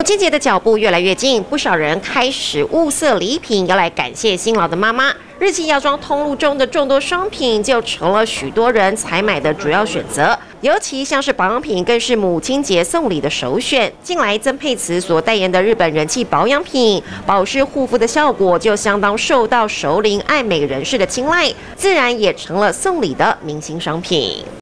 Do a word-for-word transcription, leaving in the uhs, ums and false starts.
母亲节的脚步越来越近，不少人开始物色礼品，要来感谢辛劳的妈妈。日系药妆通路中的众多商品，就成了许多人采买的主要选择。尤其像是保养品，更是母亲节送礼的首选。近来曾沛慈所代言的日本人气保养品，保湿护肤的效果就相当受到熟龄爱美人士的青睐，自然也成了送礼的明星商品。